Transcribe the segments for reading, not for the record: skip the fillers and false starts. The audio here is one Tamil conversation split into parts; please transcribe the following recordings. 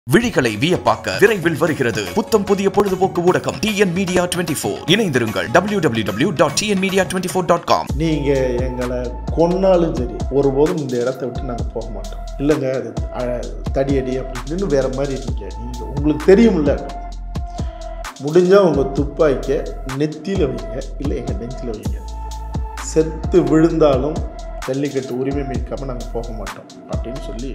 விழிகளை வியப்பாக்க விரைவில் வருகிறது புத்தம் புதிய பொழுதுபோக்கு ஊடகம் TN Media 24. இணைந்திருங்கள் www.tnmedia24.com. நீங்க எங்களை கொன்னாலும் சரி ஒருபோதும் இந்த இடத்தை விட்டு நாங்க போக மாட்டோம். இல்லைங்க அது தடியடி அப்படின்னு வேற மாதிரி இருக்கீங்க. நீங்க உங்களுக்கு தெரியும்ல, முடிஞ்சா உங்க துப்பாக்கிய நெத்தியில வைங்க, இல்லை எங்க நெஞ்சில வைங்க. செத்து விழுந்தாலும் ஜல்லிக்கட்டு உரிமை மீட்காம நாங்க போக மாட்டோம் அப்படின்னு சொல்லி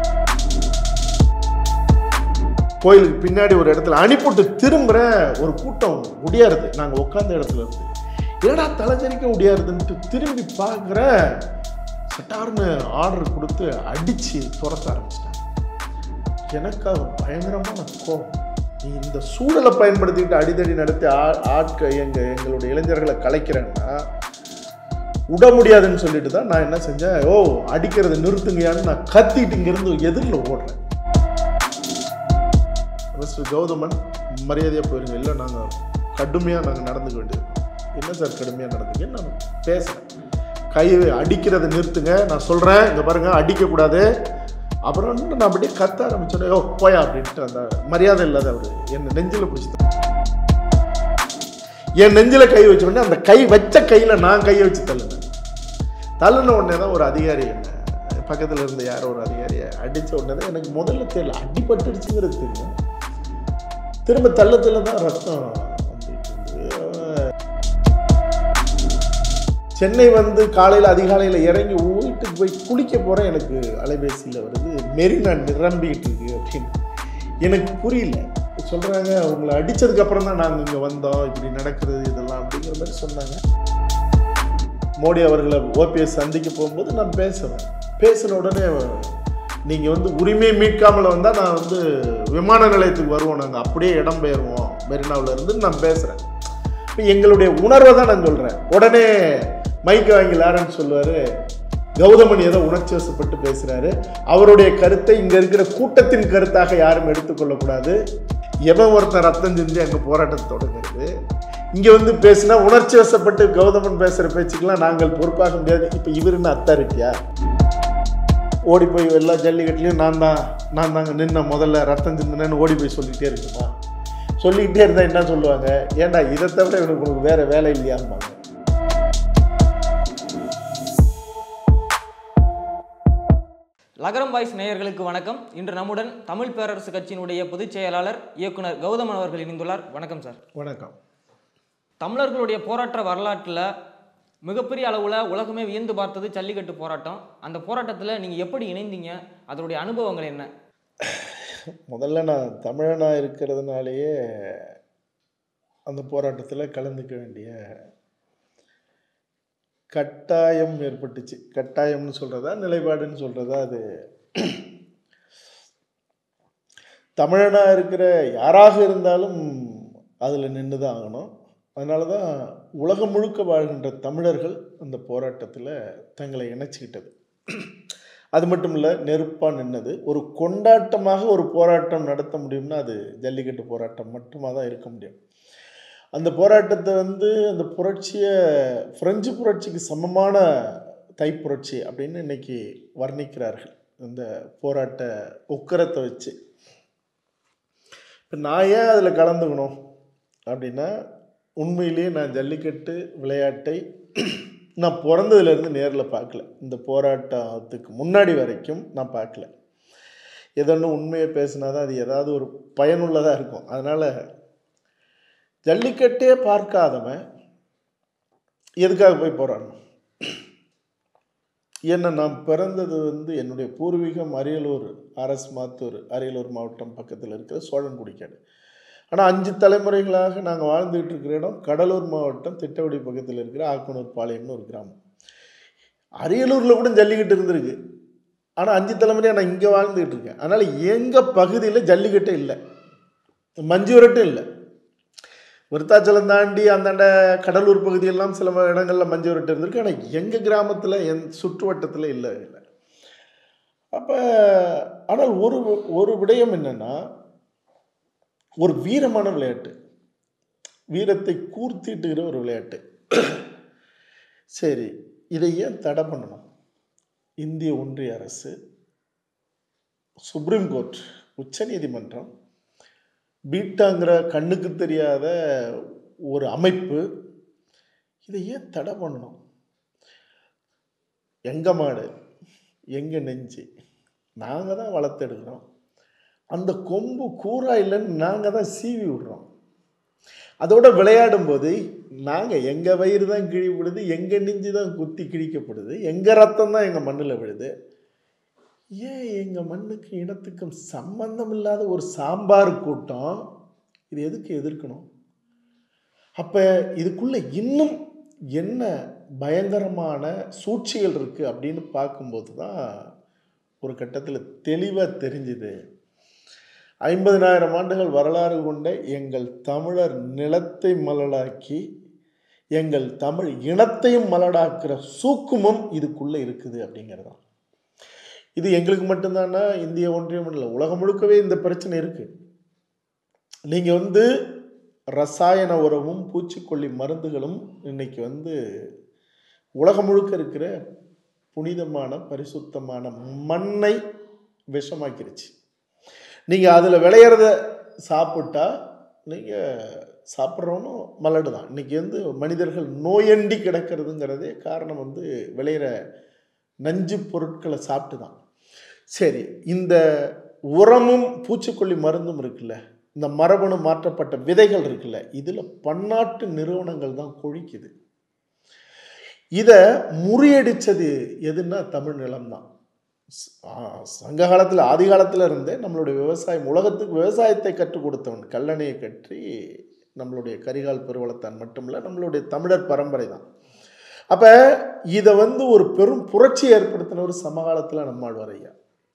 கோயிலுக்கு பின்னாடி ஒரு இடத்துல அனுப்பிட்டு திரும்புற ஒரு கூட்டம் முடியாருது. நாங்கள் உட்காந்த இடத்துல இருந்து என்னடா தலைச்சரிக்க முடியாதுன்ட்டு திரும்பி பார்க்குற சட்டார்னு ஆர்டர் கொடுத்து அடித்து துரத்த ஆரம்பிச்சிட்டாங்க. எனக்கு அது பயங்கரமான கோபம். நீ இந்த சூழலை பயன்படுத்திக்கிட்டு அடிதடி நடத்தி எங்களுடைய இளைஞர்களை கலைக்கிறேன்னா விட முடியாதுன்னு சொல்லிட்டு தான் நான் என்ன செஞ்சேன், அடிக்கிறத நிறுத்துங்கயான்னு நான் கத்திட்டு இங்கிருந்து எதிரில் ஓடுறேன். மிஸ்டர் கௌதமன் மரியாதையாக போயிருங்க, இல்லை நாங்கள் கடுமையாக நடந்துக்க வேண்டியது. என்ன சார் கடுமையாக நடந்துங்க, நான் பேசுகிறேன். கையை அடிக்கிறத நிறுத்துங்க, நான் சொல்கிறேன், இங்கே பாருங்கள் அடிக்கக்கூடாது. அப்புறம் நான் அப்படியே கத்த ஆரம்பிச்சோன்னே போயா அப்படின்ட்டு அந்த மரியாதை இல்லாத அவர் என்னை நெஞ்சில் பிடிச்சி என் நெஞ்சில் கை வச்ச உடனே அந்த கை வச்ச கையில் நான் கையை வச்சு தள்ளின உடனே தான் ஒரு அதிகாரி என்ன பக்கத்தில் இருந்த யாரோ ஒரு அதிகாரியை அடித்த உடனே தான் எனக்கு முதல்ல தெரியல அடிபட்டுடுச்சுங்கிறது தெரியும். திரும்ப தள்ளத்தில் தான் ரத்தம் வந்துட்டு இருந்தது. சென்னை வந்து காலையில் அதிகாலையில் இறங்கி வீட்டுக்கு போய் குளிக்க போகிறேன். எனக்கு அலைபேசியில் வருது, மெரினா நிரம்பிக்கிட்டு இருக்கு அப்படின்னு. எனக்கு புரியல. சொல்கிறாங்க உங்களை அடித்ததுக்கப்புறம் தான் நாங்கள் இங்கே வந்தோம், இப்படி நடக்கிறது இதெல்லாம் அப்படிங்கிற மாதிரி சொன்னாங்க. மோடி அவர்களை OPS சந்திக்க போகும்போது நான் பேசின உடனே நீங்கள் வந்து உரிமை மீட்காமல் வந்தால் நான் வந்து விமான நிலையத்துக்கு வருவோம், நாங்கள் அப்படியே இடம் பெயர்வோம் மெரினாவில் இருந்து நான் பேசுகிறேன். இப்போ எங்களுடைய உணர்வை தான் நான் சொல்கிறேன். உடனே மைக் வாங்கி லாரன்ஸ் சொல்லுவார், கௌதமன் ஏதோ உணர்ச்சி வசப்பட்டு பேசுகிறாரு, அவருடைய கருத்தை இங்கே இருக்கிற கூட்டத்தின் கருத்தாக யாரும் எடுத்துக்கொள்ளக்கூடாது. எவன் ஒருத்தன் ரத்தம் செஞ்சு அங்கே போராட்டத்தை தொடங்குறது, இங்கே வந்து பேசினா உணர்ச்சி வசப்பட்டு கௌதமன் பேசுகிற பேச்சுக்கெல்லாம் நாங்கள் பொறுப்பாக முடியாது. இப்போ இவருன்னு அத்தாரிட்டியா? ஓடி போய் எல்லா ஜல்லிக்கட்டுலையும் நான் தாங்க நின்ன முதல்ல ரத்தம் சிந்தினேன்னு ஓடி போய் சொல்லிக்கிட்டே இருக்குமா? சொல்லிக்கிட்டே இருந்தால் என்ன சொல்லுவாங்க, ஏன்டா இதை தவிர உனக்கு வேறு வேலை இல்லையாம்பாங்க. ஜகரம் வாய்ஸ் நேயர்களுக்கு வணக்கம். இன்று நம்முடன் தமிழ் பேரரசு கட்சியினுடைய பொதுச் செயலாளர் இயக்குனர் கௌதமன் அவர்கள் இணைந்துள்ளார். வணக்கம் சார். வணக்கம். தமிழர்களுடைய போராட்ட வரலாற்றில் மிகப்பெரிய அளவில் உலகமே வியந்து பார்த்தது ஜல்லிக்கட்டு போராட்டம். அந்த போராட்டத்தில் நீங்கள் எப்படி இணைந்தீங்க, அதனுடைய அனுபவங்கள் என்ன? முதல்ல நான் தமிழனாக இருக்கிறதுனாலேயே அந்த போராட்டத்தில் கலந்துக்க வேண்டிய கட்டாயம் ஏற்பட்டுச்சு. கட்டாயம்னு சொல்கிறதா நிலைப்பாடுன்னு சொல்கிறதா, அது தமிழனாக இருக்கிற யாராக இருந்தாலும் அதில் நின்று தான் ஆகணும். அதனால தான் உலகம் முழுக்க வாழ்கின்ற தமிழர்கள் அந்த போராட்டத்தில் தங்களை இணைச்சிக்கிட்டது. அது மட்டும் இல்லை, நெருப்பாக நின்னது. ஒரு கொண்டாட்டமாக ஒரு போராட்டம் நடத்த முடியும்னா அது ஜல்லிக்கட்டு போராட்டம் மட்டுமாக தான் இருக்க முடியும். அந்த போராட்டத்தை வந்து அந்த புரட்சியை பிரெஞ்சு புரட்சிக்கு சமமான தைப்புரட்சி அப்படின்னு இன்னைக்கு வர்ணிக்கிறார்கள் அந்த போராட்ட உக்கரத்தை வச்சு. இப்போ நான் ஏன் அதில் கலந்துக்கணும் அப்படின்னா, உண்மையிலேயே நான் ஜல்லிக்கட்டு விளையாட்டை நான் பிறந்ததுலேருந்து நேரில் பார்க்கல. இந்த போராட்டத்துக்கு முன்னாடி வரைக்கும் நான் பார்க்கல. எதொன்று உண்மையை பேசினா தான் அது ஏதாவது ஒரு பயனுள்ளதாக இருக்கும். அதனால் ஜல்லிக்கட்டே பார்க்காதவன் எதுக்காக போய் போராடணும்? ஏன்னா நான் பிறந்தது வந்து என்னுடைய பூர்வீகம் அரியலூர், அரசு மாத்தூர், அரியலூர் மாவட்டம் பக்கத்தில் இருக்கிற சோழன்குடிக்காடு. ஆனால் 5 தலைமுறைகளாக நாங்கள் வாழ்ந்துகிட்டு இருக்கிற இடம் கடலூர் மாவட்டம் திட்டவடி பக்கத்தில் இருக்கிற ஆக்கனூர் பாளையம்னு ஒரு கிராமம். அரியலூரில் கூட ஜல்லிக்கட்டு இருந்திருக்கு. ஆனால் 5 தலைமுறையாக நான் இங்கே வாழ்ந்துக்கிட்டு இருக்கேன். அதனால் எங்கள் பகுதியில் ஜல்லிக்கட்டே இல்லை, மஞ்சு விரட்டும் இல்லை. விருத்தாச்சலம் தாண்டி அந்தாண்ட கடலூர் பகுதியெல்லாம் சில இடங்களில் மஞ்சு விரட்டு இருந்திருக்கு. ஆனால் எங்கள் கிராமத்தில் சுற்று வட்டத்தில் இல்லை. அப்போ ஆனால் ஒரு விடயம் என்னென்னா, ஒரு வீரமான விளையாட்டு, வீரத்தை கூர்த்திட்டுகிற ஒரு விளையாட்டு. சரி, இதை ஏன் தடை பண்ணணும்? இந்திய ஒன்றிய அரசு, சுப்ரீம் கோர்ட் உச்சநீதிமன்றம் பீட்டாங்கிற கண்ணுக்கு தெரியாத ஒரு அமைப்பு இதை ஏன் தடை பண்ணணும்? எங்க மாடு எங்க நெஞ்சு நாங்கள் தான் வளர்த்தெடுக்கிறோம். அந்த கொம்பு கூரா இல்லைன்னு நாங்கள் தான் சீவி விடுறோம். அதோட விளையாடும் போது நாங்கள் எங்கள் வயிறு தான் கிழிப்படுது, எங்கள் நெஞ்சு தான் குத்தி கிழிக்கப்படுது, எங்கள் ரத்தம் தான் எங்கள் மண்ணில் விழுது. ஏன் எங்கள் மண்ணுக்கு இனத்துக்கும் சம்பந்தம் இல்லாத ஒரு சாம்பார் கூட்டம் இது எதுக்கு எதிர்க்கணும்? அப்போ இதுக்குள்ள இன்னும் என்ன பயங்கரமான சூழ்ச்சிகள் இருக்குது அப்படின்னு பார்க்கும்போது தான் ஒரு கட்டத்தில் தெளிவாக தெரிஞ்சுது. 50,000 ஆண்டுகள் வரலாறு கொண்ட எங்கள் தமிழர் நிலத்தை மலடாக்கி எங்கள் தமிழ் இனத்தையும் மலடாக்குற சூக்குமம் இதுக்குள்ளே இருக்குது அப்படிங்கிறது தான். இது எங்களுக்கு மட்டும்தானா? இந்திய ஒன்றியம் இல்லை, உலகம் முழுக்கவே இந்த பிரச்சனை இருக்குது. நீங்கள் ரசாயன உரமும் பூச்சிக்கொல்லி மருந்துகளும் இன்னைக்கு உலகம் முழுக்க இருக்கிற புனிதமான பரிசுத்தமான மண்ணை விஷமாக்கிருச்சு. நீங்கள் அதில் விளையிறத சாப்பிட்டா நீங்கள் சாப்பிட்றவனும் மலடு தான். இன்றைக்கி மனிதர்கள் நோயண்டி கிடக்கிறதுங்கிறதே காரணம் விளையிற நஞ்சு பொருட்களை சாப்பிட்டு தான். சரி, இந்த உரமும் பூச்சிக்கொல்லி மருந்தும் இருக்குல்ல, இந்த மரபணு மாற்றப்பட்ட விதைகள் இருக்குல்ல, இதில் பன்னாட்டு நிறுவனங்கள் தான் கொழிக்குது. இதை முறியடித்தது எதுன்னா தமிழ் நிலம்தான். சங்க காலத்தில் ஆதி காலத்தில் இருந்தே நம்மளுடைய விவசாயம், உலகத்துக்கு விவசாயத்தை கற்றுக் கொடுத்தவன், கல்லணையை கற்றி நம்மளுடைய கரிகால் பெருவளத்தான் மட்டுமில்லை, நம்மளுடைய தமிழர் பரம்பரை தான். அப்போ இதை ஒரு பெரும் புரட்சி ஏற்படுத்தின ஒரு சமகாலத்தில் நம்மாழ்வார் ஐயா.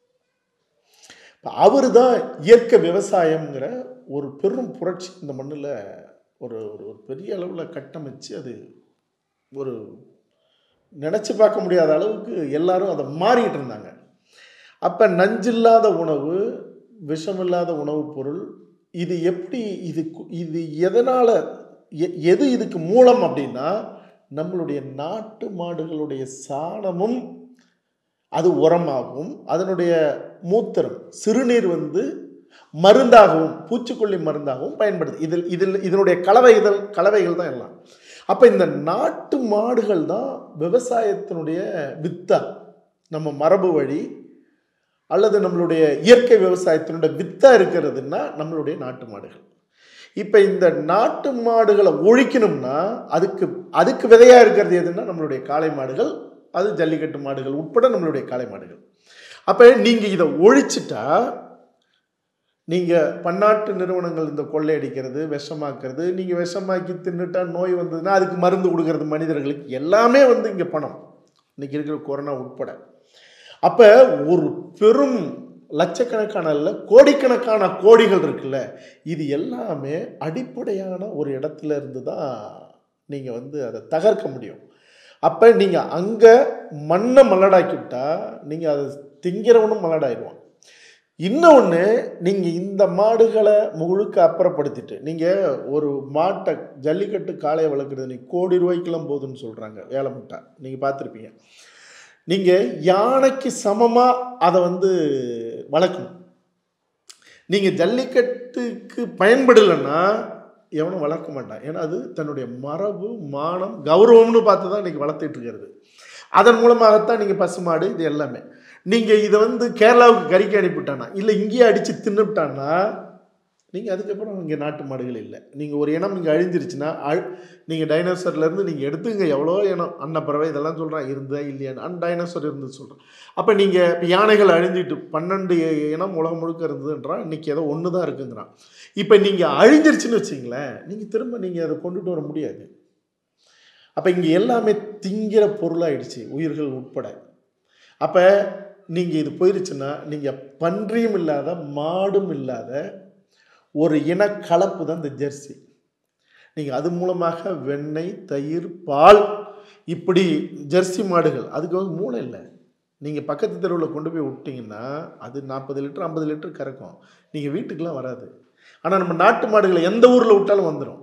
அவர் தான் இயற்கை விவசாயம்ங்கிற ஒரு பெரும் புரட்சி இந்த மண்ணில் ஒரு ஒரு பெரிய அளவில் கட்டமைச்சு அது ஒரு நினச்சி பார்க்க முடியாத அளவுக்கு எல்லாரும் அதை மாறிக்கிட்டு இருந்தாங்க. அப்போ நஞ்சில்லாத உணவு, விஷமில்லாத உணவுப் பொருள், இது எப்படி இது எதனால் எது இதுக்கு மூலம் அப்படின்னா நம்மளுடைய நாட்டு மாடுகளுடைய சாணமும் அது உரமாகவும் அதனுடைய மூத்திரம் சிறுநீர் மருந்தாகவும் பூச்சிக்கொல்லி மருந்தாகவும் பயன்படுது. இதனுடைய கலவைகள் தான் எல்லாம். அப்போ இந்த நாட்டு மாடுகள் தான் விவசாயத்தினுடைய வித்தா. நம்ம மரபு வழி அல்லது நம்மளுடைய இயற்கை விவசாயத்தினுடைய வித்தா இருக்கிறதுன்னா நம்மளுடைய நாட்டு மாடுகள். இப்போ இந்த நாட்டு மாடுகளை ஒழிக்கணும்னா அதுக்கு விதையாக இருக்கிறது எதுன்னா நம்மளுடைய காளை மாடுகள், அது ஜல்லிக்கட்டு மாடுகள் உட்பட நம்மளுடைய காளை மாடுகள். அப்போ நீங்கள் இதை ஒழிச்சிட்டா நீங்கள் பன்னாட்டு நிறுவனங்கள் இந்த கொள்ளையடிக்கிறது, விஷமாக்குறது, நீங்கள் விஷமாக்கி தின்னுட்டா நோய் வந்ததுன்னா அதுக்கு மருந்து கொடுக்கறது மனிதர்களுக்கு, எல்லாமே இங்கே பணம், இன்றைக்கி இருக்கிற கொரோனா உட்பட. அப்போ ஒரு பெரும் லட்சக்கணக்கான இல்லை கோடிக்கணக்கான கோடிகள் இருக்குல்ல, இது எல்லாமே அடிப்படையான ஒரு இடத்துல இருந்து தான் நீங்கள் அதை தகர்க்க முடியும். அப்போ நீங்கள் அங்கே மண்ணை மலடாக்கிவிட்டா நீங்கள் அதை திங்கிறவனும் மலடாயிடுவான். இன்னொன்று, நீங்கள் இந்த மாடுகளை முழுக்க அப்புறப்படுத்திட்டு நீங்கள் ஒரு மாட்டை ஜல்லிக்கட்டு காளையை வளர்க்குறது நீங்கள் கோடி ரூபாய்க்கெல்லாம் போகுதுன்னு சொல்கிறாங்க வேலை முட்டை. நீங்கள் பார்த்துருப்பீங்க. நீங்கள் யானைக்கு சமமாக அதை வளர்க்கணும். நீங்கள் ஜல்லிக்கட்டுக்கு பயன்படலைன்னா எவனும் வளர்க்க மாட்டான். ஏன்னா அது தன்னுடைய மரபு, மானம், கௌரவம்னு பார்த்து தான் இன்றைக்கி வளர்த்துட்டு இருக்கிறது. அதன் மூலமாகத்தான் நீங்கள் பசுமாடு இது எல்லாமே. நீங்கள் இதை கேரளாவுக்கு கறிக்கு அனுப்பிவிட்டானா இல்லை இங்கேயே அடித்து தின்னுவிட்டான்னா நீங்கள் அதுக்கப்புறம் இங்கே நாட்டு மாடுகள் இல்லை. நீங்கள் ஒரு இனம் இங்கே அழிஞ்சிருச்சுன்னா நீங்கள் டைனோசர்லேருந்து நீங்கள் எடுத்துங்க, எவ்வளோ இனம் அன்னப்பறவை இதெல்லாம் சொல்கிறான் இருந்தா இல்லையான்னு, டைனோசர் இருந்து சொல்கிறேன். அப்போ நீங்கள் இப்போ யானைகள் அழிஞ்சிட்டு 12 இனம் உலகம் முழுக்க இருந்ததுன்றான், இன்றைக்கி ஏதோ ஒன்று தான் இருக்குங்கிறான். இப்போ நீங்கள் அழிஞ்சிருச்சுன்னு வச்சிங்களேன், நீங்கள் திரும்ப நீங்கள் அதை கொண்டுட்டு வர முடியாது. அப்போ இங்கே எல்லாமே திங்கிற பொருளாகிடுச்சு, உயிர்கள் உட்பட. அப்போ நீங்கள் இது போயிருச்சுன்னா நீங்கள் பன்றியும் இல்லாத மாடும் இல்லாத ஒரு இனக்கலப்பு தான் இந்த ஜெர்சி. நீங்கள் அது மூலமாக வெண்ணெய், தயிர், பால், இப்படி ஜெர்சி மாடுகள் அதுக்கு மூளை இல்லை. நீங்கள் பக்கத்து தெருவில் கொண்டு போய் விட்டிங்கன்னா அது 40 லிட்டர் 50 லிட்டர் கறக்கும், நீங்கள் வீட்டுக்கெலாம் வராது. ஆனால் நம்ம நாட்டு மாடுகளை எந்த ஊரில் விட்டாலும் வந்துடும்.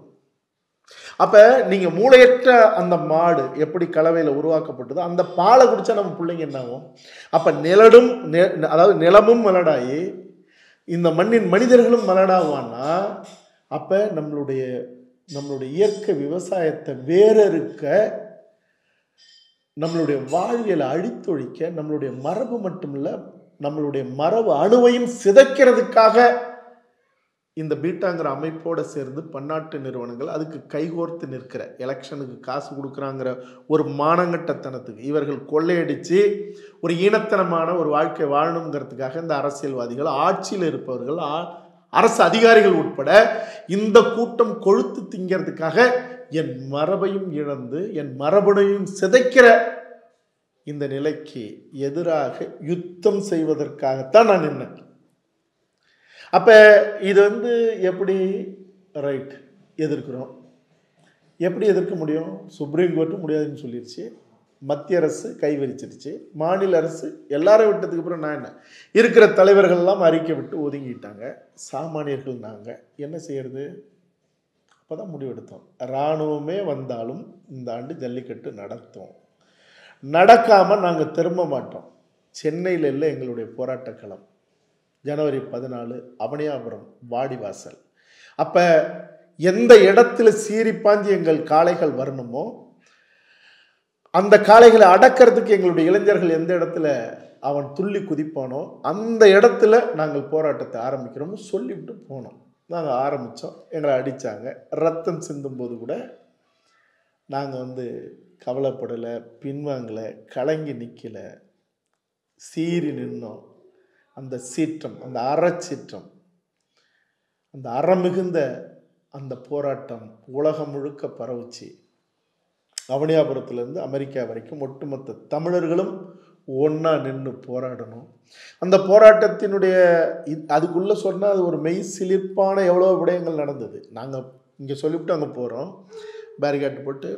அப்போ நீங்கள் மூளையற்ற அந்த மாடு எப்படி கலவையில் உருவாக்கப்பட்டதோ அந்த பாலை குடித்தா நம்ம பிள்ளைங்க என்ன ஆகும்? அப்போ அதாவது நிலமும் மலடாகி இந்த மண்ணின் மனிதர்களும் மலடாவான்னா அப்போ நம்மளுடைய இயற்கை விவசாயத்தை வேறறுக்க, நம்மளுடைய வாழ்வியலை அழித்தொழிக்க, நம்மளுடைய மரபு மட்டுமில்ல நம்மளுடைய மரபு அணுவையும் சிதைக்கிறதுக்காக இந்த பீட்டாங்கிற அமைப்போடு சேர்ந்து பன்னாட்டு நிறுவனங்கள் அதுக்கு கைகோர்த்து நிற்கிற, எலெக்ஷனுக்கு காசு கொடுக்குறாங்கிற ஒரு மானங்கட்டத்தனத்துக்கு இவர்கள் கொள்ளையடித்து ஒரு ஈனத்தனமான ஒரு வாழ்க்கை வாழணுங்கிறதுக்காக இந்த அரசியல்வாதிகள், ஆட்சியில் இருப்பவர்கள், அரசு அதிகாரிகள் உட்பட இந்த கூட்டம் கொழுத்து திங்கிறதுக்காக என் மரபையும் இழந்து என் மரபணையும் சிதைக்கிற இந்த நிலைக்கு எதிராக யுத்தம் செய்வதற்காகத்தான் நான் நின்னேன். அப்போ இது எப்படி ரைட் எதிர்க்கிறோம்? எப்படி எதிர்க்க முடியும்? சுப்ரீம் கோர்ட்டு முடியாதுன்னு சொல்லிடுச்சு, மத்திய அரசு கைவரிச்சிருச்சு, மாநில அரசு எல்லாரும் விட்டதுக்கு அப்புறம் நான் என்ன, இருக்கிற தலைவர்கள்லாம் அறிக்கை விட்டு ஒதுங்கிட்டாங்க, சாமானியர்கள் நாங்கள் என்ன செய்யறது? அப்போ தான் முடிவெடுத்தோம், இராணுவமே வந்தாலும் இந்த ஆண்டு ஜல்லிக்கட்டு நடத்தும், நடக்காமல் நாங்கள் திரும்ப மாட்டோம். சென்னையில் இல்லை எங்களுடைய போராட்ட களம், ஜனவரி 14 அவனியாபுரம் வாடிவாசல். அப்போ எந்த இடத்துல சீரிப்பாஞ்சி எங்கள் காளைகள் வரணுமோ அந்த காளைகளை அடக்கிறதுக்கு எங்களுடைய இளைஞர்கள் எந்த இடத்துல அவன் துள்ளி குதிப்பானோ அந்த இடத்துல நாங்கள் போராட்டத்தை ஆரம்பிக்கிறோம்னு சொல்லிவிட்டு போனோம். நாங்கள் ஆரம்பித்தோம், எங்களை அடித்தாங்க, ரத்தம் சிந்தும் போது கூட நாங்கள் கவலைப்படலை, பின்வாங்கலை, கலங்கி நிற்கலை, சீறி நின்னோம். அந்த சீற்றம், அந்த அறச்சீற்றம், அந்த அறமிகுந்த அந்த போராட்டம் உலகம் முழுக்க பரவுச்சு. அவனியாபுரத்திலிருந்து அமெரிக்கா வரைக்கும் ஒட்டுமொத்த தமிழர்களும் ஒன்றா நின்று போராடணும். அந்த போராட்டத்தினுடைய அதுக்குள்ளே சொன்னால் அது ஒரு மெய் சிலிர்ப்பான எவ்வளோ விடயங்கள் நடந்தது. நாங்கள் இங்கே சொல்லிவிட்டு அங்கே போகிறோம், பேரிகார்டு போட்டு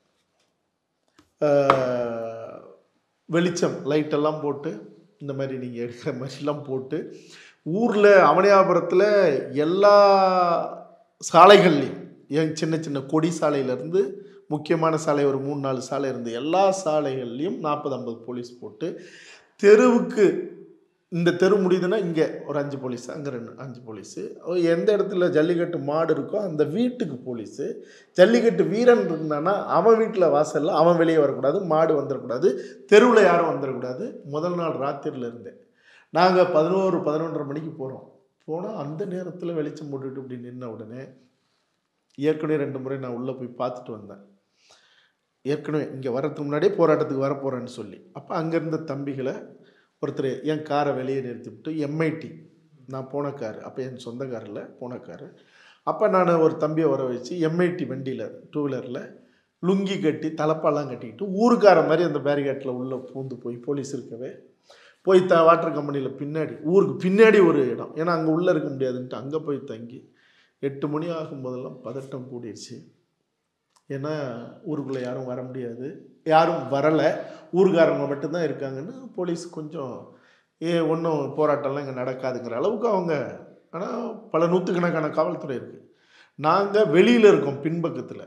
வெளிச்சம் லைட்டெல்லாம் போட்டு இந்த மாதிரி நீங்கள் எடுக்கிற மாதிரிலாம் போட்டு ஊரில் அவனியாபுரத்தில் எல்லா சாலைகள்லையும், என் சின்ன சின்ன கொடி சாலையிலேருந்து முக்கியமான சாலை ஒரு 3-4 சாலை இருந்து எல்லா சாலைகள்லையும் 40-50 போலீஸ் போட்டு, தெருவுக்கு இந்த தெரு முடியுதுன்னா இங்கே ஒரு 5 போலீஸ், அங்கே 5 போலீஸு, எந்த இடத்துல ஜல்லிக்கட்டு மாடு இருக்கோ அந்த வீட்டுக்கு போலீஸு, ஜல்லிக்கட்டு வீரன் இருந்தானா அவன் வீட்டில் வாசலில் அவன் வெளியே வரக்கூடாது, மாடு வந்துடக்கூடாது, தெருவில் யாரும் வந்துடக்கூடாது. முதல் நாள் ராத்திரியில் இருந்தேன். நாங்கள் 11-11:30 மணிக்கு போனால் அந்த நேரத்தில் வெளிச்சம் போட்டுட்டு இப்படி நின்ன உடனே ஏற்கனவே 2 முறை நான் உள்ளே போய் பார்த்துட்டு வந்தேன். ஏற்கனவே இங்கே வர்றதுக்கு முன்னாடியே போராட்டத்துக்கு வரப்போகிறேன்னு சொல்லி. அப்போ அங்கேருந்த தம்பிகளை ஒருத்தர் என் காரை வெளியே நிறுத்திவிட்டு எம்ஐடி நான் போன காரு, அப்போ என் சொந்த காரில் போன காரு, அப்போ நான் ஒரு தம்பியை வர வச்சு எம்ஐடி வண்டியில் 2 வீலரில் லுங்கி கட்டி தலப்பாலாம் கட்டிக்கிட்டு ஊருக்கார மாதிரி அந்த பேரிகாட்டில் உள்ளே பூந்து போய் போலீஸ் இருக்கவே போய் வாட்டர் கம்பெனியில் பின்னாடி ஊருக்கு பின்னாடி ஒரு இடம், ஏன்னா அங்கே உள்ளே இருக்க முடியாதுன்ட்டு அங்கே போய் தங்கி 8 மணி ஆகும்போதெல்லாம் பதட்டம் கூடிடுச்சு. ஏன்னா ஊருக்குள்ளே யாரும் வர முடியாது, யாரும் வரலை, ஊருக்காரங்க மட்டும்தான் இருக்காங்கன்னு போலீஸ் கொஞ்சம் ஒன்றும் போராட்டம்லாம் இங்கே நடக்காதுங்கிற அளவுக்கு அவங்க, ஆனால் பல நூற்றுக்கணக்கான காவல்துறை இருக்குது. நாங்கள் வெளியில் இருக்கோம் பின்பக்கத்தில்,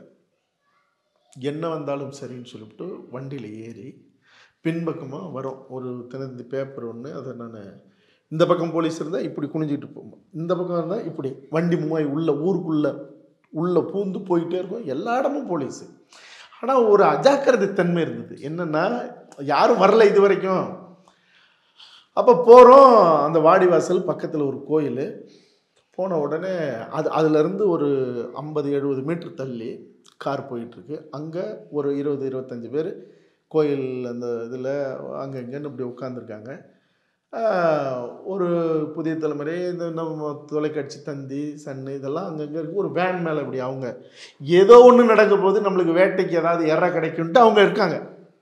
என்ன வந்தாலும் சரின்னு சொல்லிவிட்டு வண்டியில் ஏறி பின்பக்கமாக வரோம். ஒரு தினத்து பேப்பர் ஒன்று, அதை நான் இந்த பக்கம் போலீஸ் இருந்தால் இப்படி குனிஞ்சிட்டு போவோம், இந்த பக்கம் இருந்தால் இப்படி வண்டி மூவாய் உள்ளே பூந்து போயிட்டே இருக்கும், எல்லா இடமும் போலீஸு. ஆனால் ஒரு அஜாக்கிரதை தன்மை இருந்தது, என்னென்னா யாரும் வரல இது வரைக்கும். அப்போ போகிறோம், அந்த வாடிவாசல் பக்கத்தில் ஒரு கோயில், போன உடனே அதுலேருந்து ஒரு 50-70 மீட்டர் தள்ளி கார் போயிட்டுருக்கு. அங்கே ஒரு 20-25 பேர் கோயில் அந்த இதில் அங்கங்கன்னு இப்படி உட்காந்துருக்காங்க. ஒரு புதிய தலைமுறை இந்த நம்ம தொலைக்காட்சி தந்தி சன்னு இதெல்லாம் அங்கங்கே இருக்குது. ஒரு வேன் மேலே இப்படி அவங்க ஏதோ ஒன்று நடக்க போது நம்மளுக்கு வேட்டைக்கு ஏதாவது எற கிடைக்குன்ட்டு அவங்க இருக்காங்க.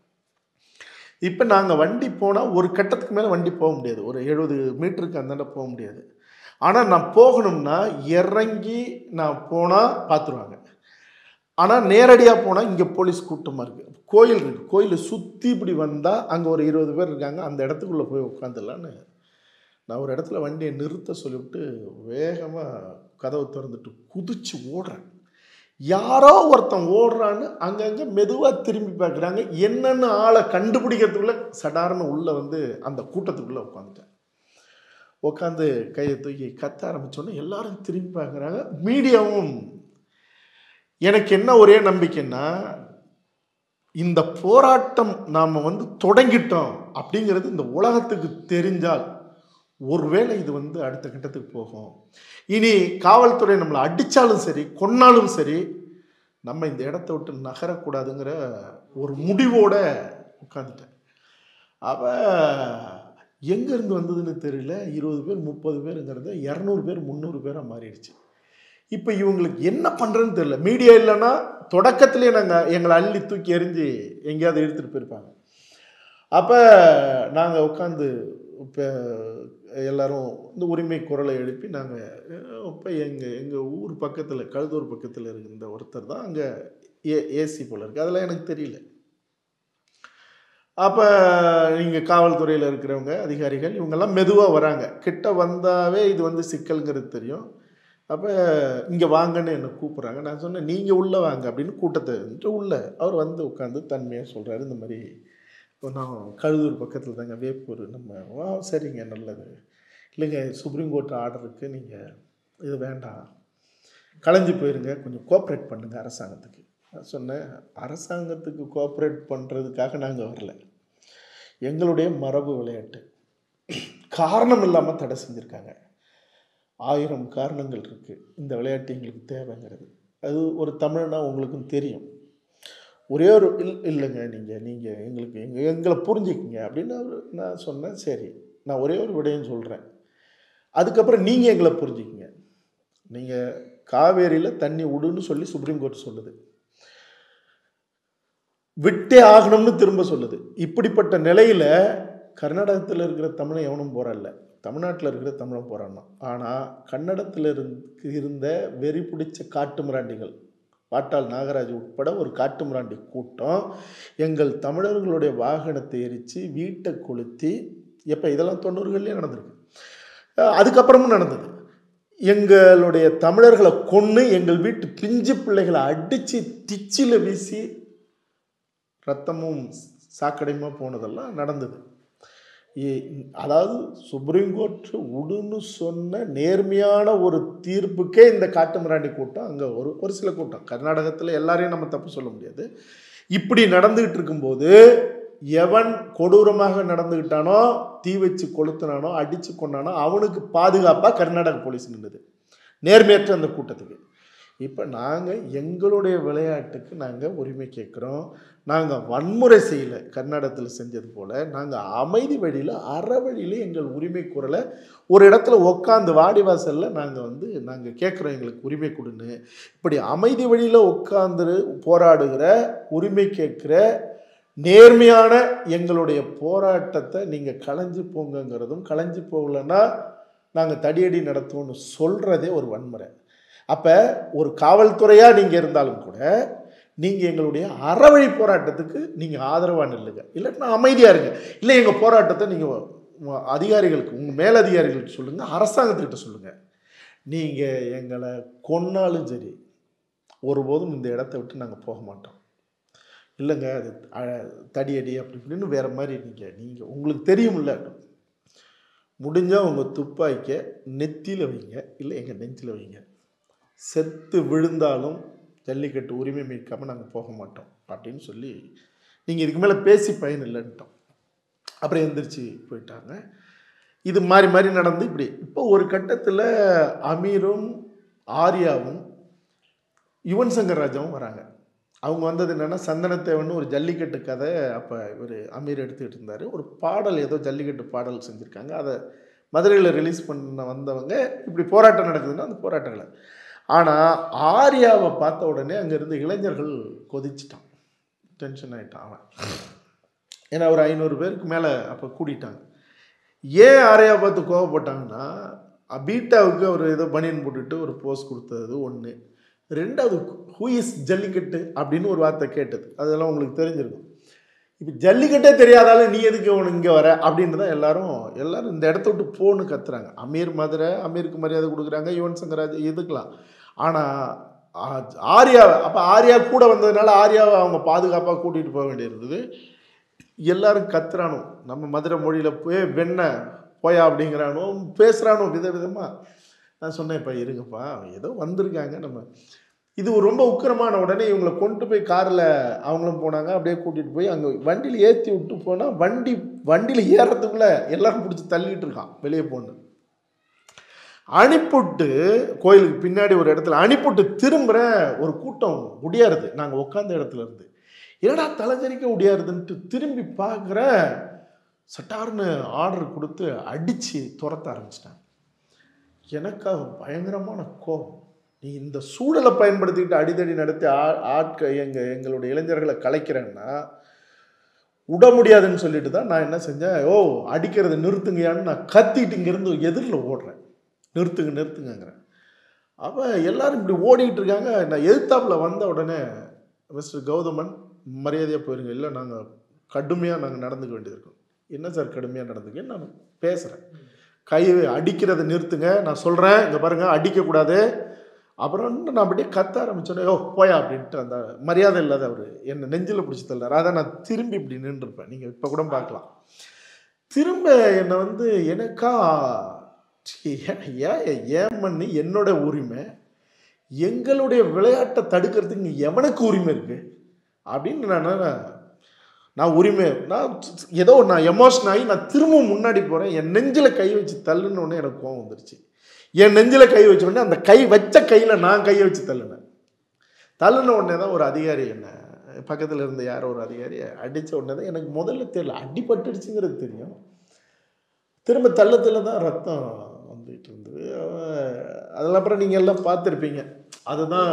இப்போ நாங்கள் வண்டி போனால் ஒரு கட்டத்துக்கு மேலே வண்டி போக முடியாது, ஒரு 70 மீட்டருக்கு அந்தாண்ட போக முடியாது. ஆனால் நான் போகணும்னா இறங்கி நான் போனால் பார்த்துருவாங்க. ஆனால் நேரடியாக போனால் இங்கே போலீஸ் கூட்டமாக இருக்குது, கோயில் இருக்குது, கோயிலை சுற்றி இப்படி வந்தால் அங்கே ஒரு 20 பேர் இருக்காங்க, அந்த இடத்துக்குள்ளே போய் உட்காந்துடலான்னு நான் ஒரு இடத்துல வண்டியை நிறுத்த சொல்லிவிட்டு வேகமாக கதவை திறந்துட்டு குதிச்சு ஓடுறேன். யாரோ ஒருத்தன் ஓடுறான்னு அங்கங்கே மெதுவாக திரும்பி பார்க்குறாங்க. என்னென்னு ஆளை கண்டுபிடிக்கிறதுக்குள்ளே சடார்னு உள்ளே அந்த கூட்டத்துக்குள்ளே உட்காந்துட்டேன். உட்காந்து கையை தூக்கி கத்த ஆரம்பித்தோன்னே எல்லாரும் திரும்பி பார்க்குறாங்க. மீடியாவும். எனக்கு என்ன ஒரே நம்பிக்கைன்னா, இந்த போராட்டம் நாம் தொடங்கிட்டோம் அப்படிங்கிறது இந்த உலகத்துக்கு தெரிஞ்சால் ஒருவேளை இது அடுத்த கட்டத்துக்கு போகும். இனி காவல்துறை நம்மளை அடித்தாலும் சரி கொன்னாலும் சரி நம்ம இந்த இடத்த விட்டு நகரக்கூடாதுங்கிற ஒரு முடிவோட உட்காந்துட்டேன். அப்ப எங்கேருந்து வந்ததுன்னு தெரியல. 20 பேர் 30 பேருங்கிறத 200 பேர் 300 பேராக மாறிடுச்சு. இப்போ இவங்களுக்கு என்ன பண்ணுறதுன்னு தெரியல. மீடியா இல்லைன்னா தொடக்கத்திலே எங்களை அள்ளி தூக்கி எறிஞ்சு எங்கேயாவது எடுத்துகிட்டு போயிருப்பாங்க. அப்போ நாங்கள் உட்காந்து இப்போ எல்லோரும் இந்த உரிமை குரலை எழுப்பி நாங்கள் இப்போ எங்கள் ஊர் பக்கத்தில் கழுதூர் பக்கத்தில் இருந்த ஒருத்தர் தான் அங்கே ஏசி போல் இருக்குது. அதெல்லாம் எனக்கு தெரியல. அப்போ நீங்கள் காவல்துறையில் இருக்கிறவங்க அதிகாரிகள் இவங்கெல்லாம் மெதுவாக வராங்க. கிட்ட வந்தாவே இது சிக்கல்ங்கிறது தெரியும். அப்போ இங்கே வாங்கன்னு என்னை கூப்பிட்றாங்க. நான் சொன்னேன் நீங்கள் உள்ளே வாங்க அப்படின்னு கூட்டத்தை உள்ளே அவர் உட்காந்து தன்மையாக சொல்கிறாரு. இந்த மாதிரி இப்போ நான் கழுதூர் பக்கத்தில் தாங்க வேப்பூர் நம்ம சரிங்க நல்லது இல்லைங்க சுப்ரீம் கோர்ட் ஆர்டர் இருக்குது, நீங்கள் இது வேண்டாம் கலைஞ்சி போயிருங்க, கொஞ்சம் கோஆப்ரேட் பண்ணுங்கள் அரசாங்கத்துக்கு. நான் சொன்னேன் அரசாங்கத்துக்கு கோஆப்ரேட் பண்ணுறதுக்காக நாங்கள் வரல. எங்களுடைய மரபு விளையாட்டு காரணம் இல்லாமல் தடை செஞ்சுருக்காங்க. 1000 காரணங்கள் இருக்குது இந்த விளையாட்டு எங்களுக்கு தேவைங்கிறது. அது ஒரு தமிழ்னா உங்களுக்கும் தெரியும். ஒரே ஒரு இல்லைங்க நீங்கள் எங்களை புரிஞ்சுக்கிங்க அப்படின்னு நான் சொன்னேன். சரி நான் ஒரே ஒரு விடயம் சொல்கிறேன், அதுக்கப்புறம் நீங்கள் எங்களை புரிஞ்சுக்கிங்க. நீங்கள் காவேரியில் தண்ணி விடுன்னு சொல்லி சுப்ரீம் கோர்ட் சொல்லுது, விட்டே ஆகணும்னு திரும்ப சொல்லுது. இப்படிப்பட்ட நிலையில் கர்நாடகத்தில் இருக்கிற தமிழை எவனும் போராடல, தமிழ்நாட்டில் இருக்கிற தமிழன் போராடணும். ஆனால் கன்னடத்தில் இருந்த வெறி பிடிச்ச காட்டு மிராண்டிகள் பாட்டாள் நாகராஜ் உட்பட ஒரு காட்டு மிராண்டி கூட்டம் எங்கள் தமிழர்களுடைய வாகனத்தை எரித்து வீட்டை கொளுத்தி, எப்போ இதெல்லாம் 90கள்லேயே நடந்திருக்கு, அதுக்கப்புறமும் நடந்தது. எங்களுடைய தமிழர்களை கொன்று எங்கள் வீட்டு பிஞ்சு பிள்ளைகளை அடித்து டிச்சில் வீசி ரத்தமும் சாக்கடையுமா போனதெல்லாம் நடந்தது. அதாவது சுப்ரீம் கோர்ட் உடுன்னு சொன்ன நேர்மையான ஒரு தீர்ப்புக்கே இந்த காட்டு மிராண்டி கூட்டம் அங்கே ஒரு சில கூட்டம், கர்நாடகத்தில் எல்லாரையும் நம்ம தப்பு சொல்ல முடியாது. இப்படி நடந்துகிட்டு இருக்கும்போது எவன் கொடூரமாக நடந்துக்கிட்டானோ, தீ வச்சு கொளுத்துனானோ, அடித்து கொண்டானோ அவனுக்கு பாதுகாப்பாக கர்நாடக போலீஸ் நின்றுது, நேர்மையற்ற அந்த கூட்டத்துக்கு. இப்போ நாங்கள் எங்களுடைய விளையாட்டுக்கு நாங்கள் உரிமை கேட்குறோம். நாங்கள் வன்முறை செய்யலை, கர்நாடகத்தில் செஞ்சது போல் நாங்கள் அமைதி வழியில் அறவழியில் எங்கள் உரிமை குரலை ஒரு இடத்துல உட்காந்து வாடிவாசலில் நாங்கள் கேட்குறோம் எங்களுக்கு உரிமை கொடுன்னு. இப்படி அமைதி வழியில் உட்காந்து போராடுகிற உரிமை கேட்குற நேர்மையான எங்களுடைய போராட்டத்தை நீங்கள் களைஞ்சி போங்கிறதும், களைஞ்சி போகலன்னா நாங்கள் தடியடி நடத்துவோம்னு சொல்கிறதே ஒரு வன்முறை. அப்போ ஒரு காவல்துறையாக நீங்கள் இருந்தாலும் கூட நீங்கள் எங்களுடைய அறவழி போராட்டத்துக்கு நீங்கள் ஆதரவாக நில்லுங்க, இல்லைன்னா அமைதியாக இருங்க. இல்லை எங்கள் போராட்டத்தை நீங்கள் அதிகாரிகளுக்கு, உங்கள் மேலதிகாரிகளுக்கு சொல்லுங்கள், அரசாங்கத்துக்கிட்ட சொல்லுங்கள். நீங்கள் எங்களை கொன்னாலும் சரி ஒருபோதும் இந்த இடத்த விட்டு நாங்கள் போக மாட்டோம். இல்லைங்க அது தடியடி அப்படி இப்படின்னு வேறு மாதிரி நீங்கள் உங்களுக்கு தெரியும்ல, முடிஞ்சால் உங்கள் துப்பாக்கியை நெத்தியில் வைங்க, இல்லை எங்கள் நெஞ்சில் வைங்க. செத்து விழுந்தாலும் ஜல்லிக்கட்டு உரிமை மீட்காமல் நாங்கள் போக மாட்டோம் அப்படின்னு சொல்லி நீங்கள் இதுக்கு மேலே பேசி பயன் இல்லைன்ட்டோம். அப்புறம் எந்திரிச்சு போயிட்டாங்க. இது மாறி மாறி நடந்து இப்படி இப்போ ஒரு கட்டத்தில் அமீரும் ஆர்யாவும் யுவன் சங்கர் ராஜாவும் வராங்க. அவங்க வந்தது என்னென்னா, சந்தனத்தேவன் ஒரு ஜல்லிக்கட்டு கதை அப்போ இவர் அமீர் எடுத்துக்கிட்டு இருந்தார். ஒரு பாடல் ஏதோ ஜல்லிக்கட்டு பாடல் செஞ்சுருக்காங்க, அதை மதுரையில் ரிலீஸ் பண்ண வந்தவங்க இப்படி போராட்டம் நடக்குதுன்னா அந்த போராட்டங்களை. ஆனால் ஆர்யாவை பார்த்த உடனே அங்கேருந்து இளைஞர்கள் கொதிச்சிட்டான், டென்ஷன் ஆகிட்டான் அவன். ஏன்னா ஒரு 500 பேருக்கு மேலே அப்போ கூட்டிட்டாங்க. ஏன் ஆர்யாவை பார்த்து கோவப்பட்டாங்கன்னா, பீட்டாவுக்கு அவர் ஏதோ பனியன் போட்டுட்டு ஒரு போஸ் கொடுத்தது ஒன்று, ரெண்டாவது ஹூ இஸ் ஜல்லிக்கட்டு அப்படின்னு ஒரு வார்த்தை கேட்டது, அதெல்லாம் உங்களுக்கு தெரிஞ்சிருக்கும். இப்போ ஜல்லிக்கட்டே தெரியாதாலும் நீ எதுக்கு உனக்கு இங்கே வர அப்படின்னு தான் எல்லாரும் இந்த இடத்த விட்டு போன்னு கத்துறாங்க. அமீர் மதுரை, அமீருக்கு மரியாதை கொடுக்குறாங்க, யுவன் சங்கர் ராஜா எதுக்கலாம். ஆனால் ஆர்யா அப்போ ஆர்யா கூட வந்ததுனால ஆர்யாவை அவங்க பாதுகாப்பாக கூட்டிகிட்டு போக வேண்டியிருந்தது. எல்லாரும் கத்துறானோ நம்ம மதுரை மொழியில் போய் வெண்ணெய் போயா அப்படிங்கிறானோ பேசுகிறானோ விதவிதமாக. நான் சொன்னேன், இப்போ இருங்கப்பா, ஏதோ வந்திருக்காங்க, நம்ம இது ரொம்ப உக்கிரமான. உடனே இவங்களை கொண்டு போய் காரில் அவங்களும் போனாங்க, அப்படியே கூட்டிகிட்டு போய் அங்கே வண்டியில் ஏற்றி விட்டு போனால் வண்டியில் ஏறுறதுக்குள்ளே எல்லாரும் பிடிச்சி தள்ளிட்டு இருக்கான் வெளியே போன்னு. அனுப்பிவிட்டு கோயிலுக்கு பின்னாடி ஒரு இடத்துல அனுப்பிவிட்டு திரும்புகிற ஒரு கூட்டம் முடியாருது. நாங்கள் உட்காந்த இடத்துல இருந்து என்னடா தலைஜரிக்க முடியாதுன்ட்டு திரும்பி பார்க்குற, சட்டார்னு ஆர்டர் கொடுத்து அடித்து துரத்த ஆரம்பிச்சிட்டாங்க. எனக்காக பயங்கரமான கோபம். நீ இந்த சூழலை பயன்படுத்திக்கிட்டு அடிதடி நடத்தி எங்களுடைய இளைஞர்களை கலைக்கிறேன்னா விட முடியாதுன்னு சொல்லிட்டு தான் நான் என்ன செஞ்சேன், அடிக்கிறத நிறுத்துங்கயான்னு நான் கத்திட்டு இங்கேருந்து எதிரில் ஓடுறேன். நிறுத்துங்கிறேன். அப்போ எல்லாரும் இப்படி ஓடிக்கிட்டு இருக்காங்க. நான் எதிர்த்தாப்பில் வந்த உடனே, மிஸ்டர் கௌதமன் மரியாதையாக போயிருங்க, இல்லை நாங்கள் கடுமையாக நடந்துக்க வேண்டியது இருக்கும். என்ன சார் கடுமையாக நடந்துக்க? நான் பேசுகிறேன். கை அடிக்கிறத நிறுத்துங்க, நான் சொல்கிறேன், இங்கே பாருங்கள் அடிக்கக்கூடாது. அப்புறம் நான் அப்படியே கத்த ஆரம்பிச்சோன்னே, போயா அப்படின்ட்டு அந்த மரியாதை இல்லாத அவர் என்னை நெஞ்சில் பிடிச்சி தள்ளார். அதான் நான் திரும்பி இப்படி நின்றுருப்பேன். நீங்கள் இப்போ கூட பார்க்கலாம். திரும்ப என்னை எனக்கா ஏன் பண்ணி என்னோட உரிமை, எங்களுடைய விளையாட்டை தடுக்கிறதுக்கு எவனுக்கு உரிமை இருக்குது அப்படின்னு நான் உரிமை ஏதோ நான் எமோஷன் ஆகி நான் திரும்ப முன்னாடி போகிறேன். என் நெஞ்சில் கை வச்சு தள்ளுன்னு எனக்கு கோவம் வந்துருச்சு. என் நெஞ்சில் கை வச்ச உடனே அந்த கை வச்ச கையில் நான் கையை வச்சு தள்ளுன உடனே தான் ஒரு அதிகாரி என்ன பக்கத்தில் இருந்த யாரோ ஒரு அதிகாரியை அடித்த உடனே தான் எனக்கு முதல்ல தெரியல, அடிபட்டுடுச்சுங்கிறது தெரியும். திரும்ப தள்ளத்தில் தான் ரத்தம் வந்துட்டு இருந்தது. அதெல்லாம் அப்புறம் நீங்கள் எல்லாம் பார்த்துருப்பீங்க. அதுதான்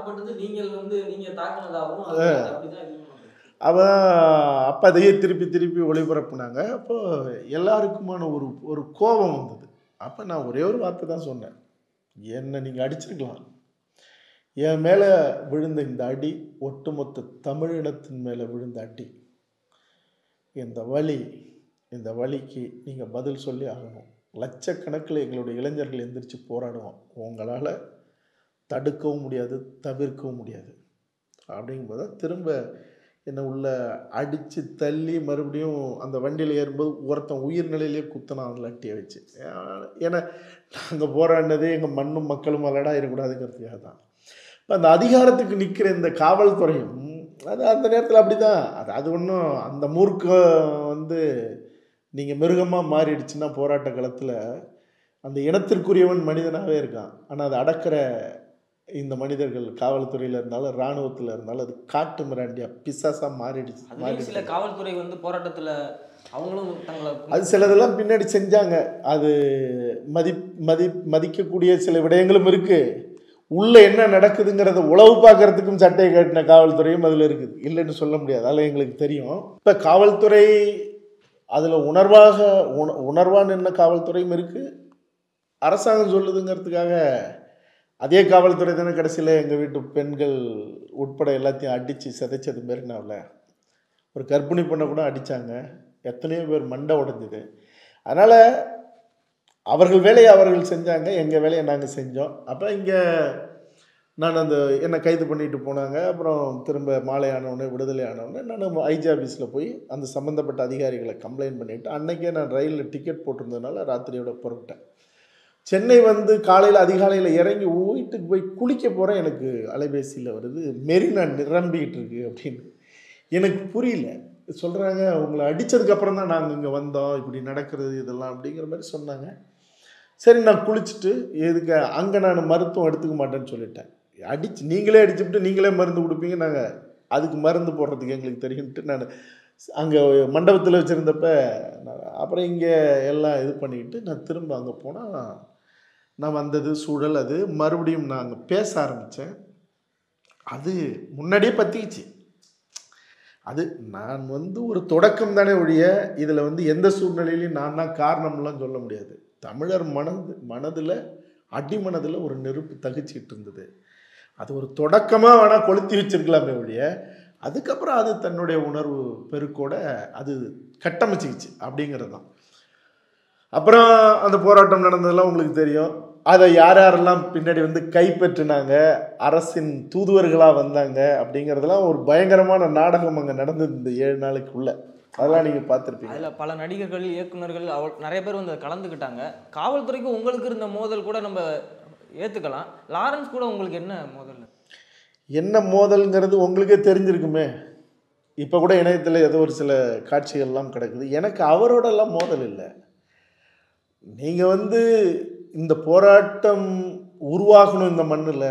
அப்போ அதையே திருப்பி ஒளிபரப்புனாங்க. அப்போ எல்லாருக்குமான ஒரு கோபம் வந்தது. அப்போ நான் ஒரே ஒரு வார்த்தை தான் சொன்னேன், என்னை நீங்கள் அடிச்சிருக்கலாம், என் மேலே விழுந்த இந்த அடி ஒட்டுமொத்த தமிழினத்தின் மேலே விழுந்த அடி. இந்த வலிக்கு நீங்கள் பதில் சொல்லி ஆகணும். லட்சக்கணக்கில் எங்களுடைய இளைஞர்கள் எந்திரிச்சு போராடுவோம், உங்களால் தடுக்கவும் முடியாது, தவிர்க்கவும் முடியாது. அப்படிங்கும்போது திரும்ப என்னை உள்ள அடித்து தள்ளி மறுபடியும் அந்த வண்டியில் ஏறும்போது ஒருத்தன் உயிர்நிலையிலே குத்தனான் அதில் அட்டியை வச்சு. ஏன்னா நாங்கள் போராடினதே எங்கள் மண்ணும் மக்களும் அல்லடா இருக்கக்கூடாதுங்கிறதுக்காக தான். இப்போ அந்த அதிகாரத்துக்கு நிற்கிற இந்த காவல்துறையும் அது அந்த நேரத்தில் அப்படி தான். அது ஒன்றும் அந்த மூர்க்கம் நீங்கள் மிருகமாக மாறிடுச்சுன்னா போராட்ட காலத்தில் அந்த இனத்திற்குரியவன் மனிதனாகவே இருக்கான். ஆனால் அதை அடக்கிற இந்த மனிதர்கள் காவல்துறையில் இருந்தாலும் இராணுவத்தில் இருந்தாலும் அது காட்டு மிராண்டியா பிசாசா மாறிடுச்சு. சில காவல்துறை போராட்டத்தில் அவங்களும் அது சிலதெல்லாம் பின்னாடி செஞ்சாங்க. அது மதிக்கக்கூடிய சில விடயங்களும் இருக்குது. உள்ளே என்ன நடக்குதுங்கிறத உளவு பார்க்கறதுக்கும் சட்டையை கட்டின காவல்துறையும் அதில் இருக்குது, இல்லைன்னு சொல்ல முடியாது. அதில் எங்களுக்கு தெரியும். இப்போ காவல்துறை அதில் உணர்வாக நின்ன காவல்துறையும் இருக்குது. அரசாங்கம் சொல்லுதுங்கிறதுக்காக அதே காவல்துறை தானே கடைசியில் எங்கள் வீட்டு பெண்கள் உட்பட எல்லாத்தையும் அடித்து சிதைச்சது மெரினாவில். ஒரு கர்ப்பிணி பண்ண கூட அடித்தாங்க, எத்தனையோ பேர் மண்டை உடைஞ்சிது. அதனால் அவர்கள் வேலையை அவர்கள் செஞ்சாங்க, எங்கள் வேலையை நாங்கள் செஞ்சோம். அப்போ இங்கே நான் என்னை கைது பண்ணிட்டு போனாங்க. அப்புறம் திரும்ப மாலை ஆனவுடனே விடுதலை ஆனவுடனே நான் ஐஜி ஆஃபீஸில் போய் அந்த சம்மந்தப்பட்ட அதிகாரிகளை கம்ப்ளைண்ட் பண்ணிவிட்டு அன்றைக்கே நான் ரயிலில் டிக்கெட் போட்டிருந்ததுனால ராத்திரியோட புறப்பட்டேன். சென்னை காலையில் அதிகாலையில் இறங்கி வீட்டுக்கு போய் குளிக்க போகிறேன். எனக்கு அலைபேசியில் வருது, மெரினா நிரம்பிக்கிட்டு இருக்கு அப்படின்னு. எனக்கு புரியல. சொல்கிறாங்க, உங்களை அடித்ததுக்கப்புறம் தான் நாங்கள் இங்கே வந்தோம், இப்படி நடக்கிறது இதெல்லாம் அப்படிங்கிற மாதிரி சொன்னாங்க. சரி, நான் குளிச்சுட்டு எதுக்கு அங்கே நான் மருத்துவம் எடுத்துக்க மாட்டேன்னு சொல்லிட்டேன். நீங்களே அடிச்சுட்டு நீங்களே மருந்து கொடுப்பீங்க, நாங்கள் அதுக்கு மருந்து போடுறதுக்கு எங்களுக்கு தெரியும்ட்டு நான் அங்கே மண்டபத்தில் வச்சுருந்தப்ப அப்புறம் இங்கே எல்லாம் இது பண்ணிக்கிட்டு நான் திரும்ப அங்கே போனால் நான் வந்தது சூழல் அது மறுபடியும் நான் அங்கே பேச ஆரம்பித்தேன். அது முன்னாடியே பற்றிச்சு. அது நான் ஒரு தொடக்கம் தானே ஒழிய இதில் எந்த சூழ்நிலையிலையும் நான் தான் காரணம்லாம் சொல்ல முடியாது. தமிழர் மனதில் அடிமனதில் ஒரு நெருப்பு தகிச்சிக்கிட்டு இருந்தது. அது ஒரு தொடக்கமாக வேணால் கொளுத்தி வச்சிருக்கலாமே ஒழிய அதுக்கப்புறம் அது தன்னுடைய உணர்வு பெருக்கோட அது கட்டமைச்சிக்கிச்சு அப்படிங்கிறது தான். அப்புறம் அந்த போராட்டம் நடந்ததெல்லாம் உங்களுக்கு தெரியும். அதை யாரெல்லாம் பின்னாடி கைப்பற்றினாங்க, அரசின் தூதுவர்களாக வந்தாங்க அப்படிங்கிறதெல்லாம் ஒரு பயங்கரமான நாடகம் அங்கே நடந்தது இந்த 7 நாளுக்குள்ள. அதெல்லாம் நீங்கள் பார்த்துருப்பீங்க. அதில் பல நடிகர்கள், இயக்குநர்கள் நிறைய பேர் வந்து கலந்துக்கிட்டாங்க. காவல்துறைக்கு உங்களுக்கு இருந்த மோதல் கூட நம்ம ஏற்றுக்கலாம். லாரன்ஸ் கூட உங்களுக்கு என்ன மோதல்? என்ன மோதல்ங்கிறது உங்களுக்கே தெரிஞ்சிருக்குமே. இப்போ கூட இணையத்தில் ஏதோ ஒரு சில காட்சிகள்லாம் கிடக்குது. எனக்கு அவரோடெல்லாம் மோதல் இல்லை. நீங்கள் வந்து இந்த போராட்டம் உருவாகணும் இந்த மண்ணில்,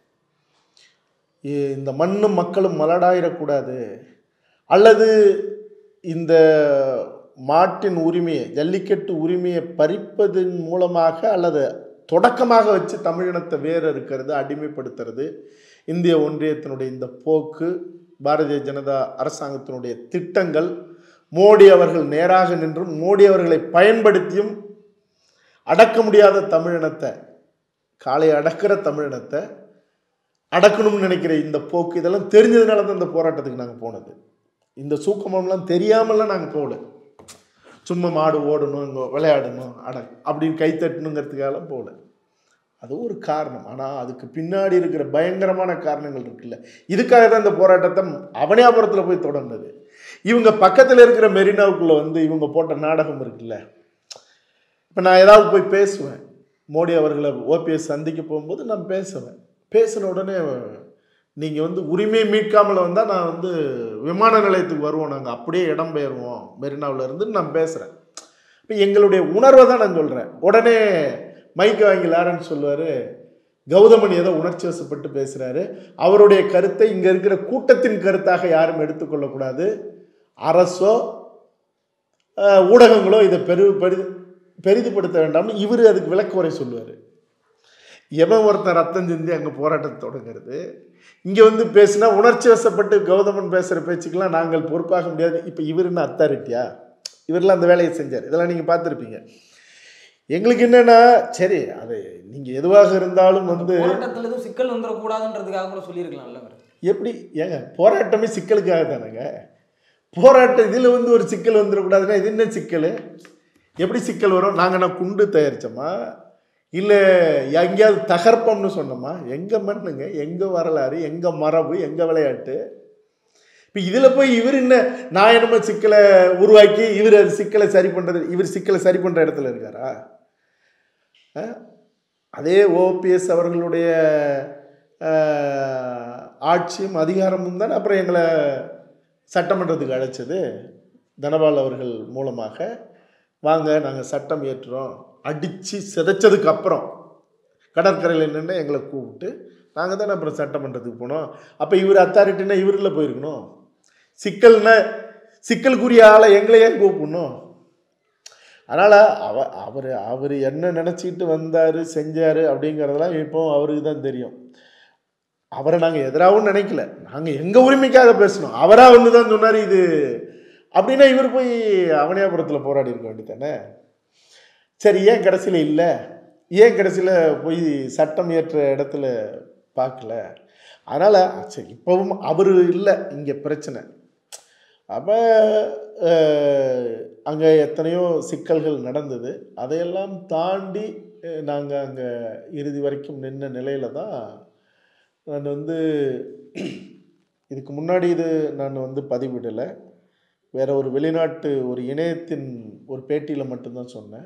இந்த மண்ணும் மக்களும் மலடாயிடக்கூடாது, அல்லது இந்த மாட்டின் உரிமையை, ஜல்லிக்கட்டு உரிமையை பறிப்பதன் மூலமாக அல்லது தொடக்கமாக வச்சு தமிழினத்தை வேறு இருக்கிறது, அடிமைப்படுத்துறது இந்திய ஒன்றியத்தினுடைய இந்த போக்கு, பாரதிய ஜனதா அரசாங்கத்தினுடைய திட்டங்கள், மோடி அவர்கள் நேராக நின்றும் மோடி அவர்களை பயன்படுத்தியும் அடக்க முடியாத தமிழினத்தை, காலை அடக்கிற தமிழினத்தை அடக்கணும்னு நினைக்கிற இந்த போக்கு, இதெல்லாம் தெரிஞ்சதுனால தான் இந்த போராட்டத்துக்கு நாங்கள் போனது. இந்த சூக்கமெல்லாம் தெரியாமலாம் நாங்கள் போகல. சும்மா மாடு ஓடணும், இங்கே விளையாடணும், அப்படின்னு கைத்தட்டணுங்கிறதுக்காக போகல. அது ஒரு காரணம். ஆனால் அதுக்கு பின்னாடி இருக்கிற பயங்கரமான காரணங்கள் இருக்குல்ல. இதுக்காக தான் இந்த போராட்டத்தை அவனியாபுரத்தில் போய் தொடர்ந்தது. இவங்க பக்கத்தில் இருக்கிற மெரினாவுக்குள்ளே வந்து இவங்க போட்ட நாடகம் இருக்குல்ல. இப்போ நான் ஏதாவது போய் பேசுவேன், மோடி அவர்களை ஓபிஎஸ் சந்திக்க போகும்போது நான் பேசுவேன். பேசின உடனே நீங்கள் வந்து உரிமையை மீட்காமல் வந்தால் நான் வந்து விமான நிலையத்துக்கு வருவோம், நாங்கள் அப்படியே இடம் பெயர்வோம் மெரினாவில் இருந்து நான் பேசுகிறேன். இப்போ எங்களுடைய உணர்வை தான் நான் சொல்கிறேன். உடனே மைக்கு வாங்கி லாரன்ஸ் சொல்லுவார், கௌதமன் ஏதோ உணர்ச்சி வசப்பட்டு பேசுகிறாரு, அவருடைய கருத்தை இங்கே இருக்கிற கூட்டத்தின் கருத்தாக யாரும் எடுத்துக்கொள்ளக்கூடாது, அரசோ ஊடகங்களோ இதை பெரிதுபடுத்த வேண்டாம்னு இவர் அதுக்கு விளக்குறை சொல்லுவார். எவன் ஒருத்தன் ரத்தம் சிந்தி அங்கே போராட்டத்தை தொடங்குறது, இங்கே வந்து பேசினா உணர்ச்சி வசப்பட்டு கௌதமன் பேசுகிற பேச்சுக்கெல்லாம் நாங்கள் பொறுப்பாக முடியாது. இப்போ இவர் என்ன அத்தாரிட்டியா? இவரெல்லாம் அந்த வேலையை செஞ்சார். இதெல்லாம் நீங்கள் பார்த்துருப்பீங்க. எங்களுக்கு என்னன்னா, சரி அது நீங்கள் எதுவாக இருந்தாலும் வந்து போராட்டத்தில் எதுவும் சிக்கல் வந்துடக்கூடாதுன்றதுக்காக கூட சொல்லியிருக்கலாம்ல. எப்படி ஏங்க, போராட்டமே சிக்கலுக்காக தானேங்க. போராட்டம் இதில் வந்து ஒரு சிக்கல் வந்துடக்கூடாதுன்னா இது என்ன சிக்கல்? எப்படி சிக்கல் வரும்? நாங்கள் நான் குண்டு தயாரித்தோமா, இல்லை எங்கேயாவது தகர்ப்பம்னு சொன்னோமா? எங்கள் மண்ணுங்க, எங்கள் வரலாறு, எங்கள் மரபு, எங்கள் விளையாட்டு. இப்போ இதில் போய் இவர் என்ன, நான் என்னமோ சிக்கலை உருவாக்கி இவர் அது சிக்கலை சரி பண்ணுறது, இவர் சிக்கலை சரி பண்ணுற இடத்துல இருக்காரா? அதே ஓபிஎஸ் அவர்களுடைய ஆட்சியும் அதிகாரமும் தான் அப்புறம் எங்களை சட்டமன்றத்துக்கு அழைச்சது. தனபால் அவர்கள் மூலமாக வாங்க நாங்கள் சட்டம் ஏற்றுறோம், அடித்து சிதைச்சதுக்கு அப்புறம் கடற்கரையில் நின்று எங்களை கூப்பிட்டு நாங்கள் தானே அப்புறம் சட்டமன்றத்துக்கு போனோம். அப்போ இவர் அத்தாரிட்டின்னா இவரில் போயிருக்கணும். சிக்கலுக்குரிய ஆளை எங்களையே கூப்பிடணும். அதனால் அவர் என்ன நினச்சிக்கிட்டு வந்தார் செஞ்சார் அப்படிங்கிறதெல்லாம் இப்போ அவருக்கு தான் தெரியும். அவரை நாங்கள் எதிராகவும் நினைக்கல, நாங்கள் எங்கள் உரிமைக்காக பேசணும். அவராக வந்து தான் சொன்னார் இது அப்படின்னா இவர் போய் அவனியாபுரத்தில் போராடி இருக்க வேண்டியதானே. சரி, ஏன் கடைசியில் இல்லை? ஏன் கடைசியில் போய் சட்டம் ஏற்ற இடத்துல பார்க்கல? அதனால் சரி, இப்போவும் அவர் இல்லை இங்கே பிரச்சனை. அப்போ அங்கே எத்தனையோ சிக்கல்கள் நடந்தது. அதையெல்லாம் தாண்டி நாங்கள் அங்கே இறுதி வரைக்கும் நின்ற நிலையில் தான் நான் வந்து இதுக்கு முன்னாடி நான் வந்து பதிவிடலை, வேறு ஒரு வெளிநாட்டு ஒரு இணையத்தின் ஒரு பேட்டியில் மட்டும்தான் சொன்னேன்.